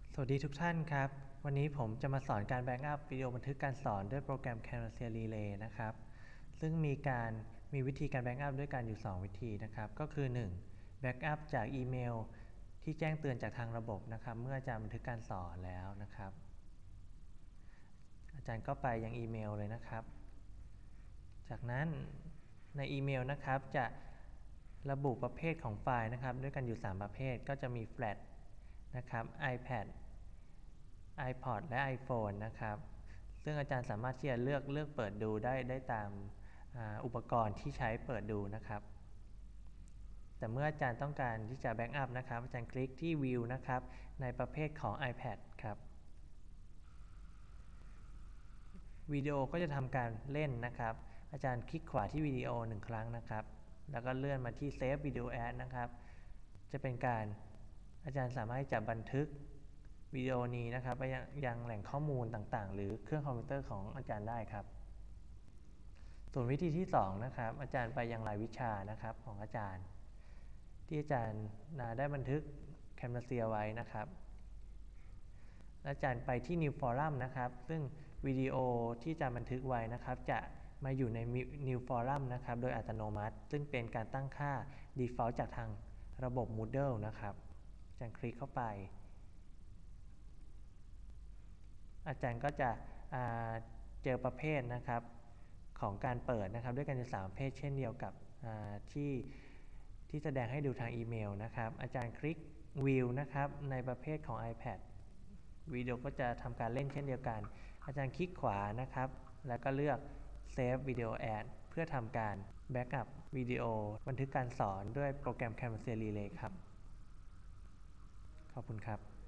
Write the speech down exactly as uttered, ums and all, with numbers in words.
สวัสดีทุกท่านครับวันนี้ผมจะมาสอนการแบ็กอัพวิดีโอบันทึกการสอนด้วยโปรแกรม Camtasia Relay นะครับซึ่งมีการมีวิธีการแบ็กอัพด้วยกันอยู่สองวิธีนะครับก็คือหนึ่งแบ็กอัพจากอีเมลที่แจ้งเตือนจากทางระบบนะครับเมื่ออาจารย์บันทึกการสอนแล้วนะครับอาจารย์ก็ไปยังอีเมลเลยนะครับจากนั้นในอีเมลนะครับจะระบุประเภทของไฟล์นะครับด้วยกันอยู่สามประเภทก็จะมี Flash นะครับ iPad iPod และ iPhone นะครับซึ่งอาจารย์สามารถที่จะเลือกเลือกเปิดดูได้ได้ตามอุปกรณ์ที่ใช้เปิดดูนะครับแต่เมื่ออาจารย์ต้องการที่จะแบ็กอัพนะครับอาจารย์คลิกที่ View นะครับในประเภทของ iPad ครับวิดีโอก็จะทำการเล่นนะครับอาจารย์คลิกขวาที่วิดีโอหนึ่งครั้งนะครับแล้วก็เลื่อนมาที่ Save Video As นะครับจะเป็นการอาจารย์สามารถจะบันทึกวิดีโอนี้นะครับไปยังยังแหล่งข้อมูลต่างๆหรือเครื่องคอมพิวเตอร์ของอาจารย์ได้ครับส่วนวิธีที่สองนะครับอาจารย์ไปยังรายวิชานะครับของอาจารย์ที่อาจารย์ได้บันทึก Camtasia ไว้นะครับอาจารย์ไปที่ New Forum นะครับซึ่งวิดีโอที่อาจารย์บันทึกไว้นะครับจะมาอยู่ใน New Forum นะครับโดยอัตโนมัติซึ่งเป็นการตั้งค่า Default จากทางระบบ Moodle นะครับอาจารย์คลิกเข้าไปอาจารย์ก็จะเจอประเภทนะครับของการเปิดนะครับด้วยกันอยู่สามประเภทเช่นเดียวกับที่ที่แสดงให้ดูทางอีเมลนะครับอาจารย์คลิก View นะครับในประเภทของ iPad วิดีโอก็จะทำการเล่นเช่นเดียวกันอาจารย์คลิกขวานะครับแล้วก็เลือก Save Video As เพื่อทำการแบ็กอัพวิดีโอบันทึกการสอนด้วยโปรแกรม Camtasia Relay ครับขอบคุณครับ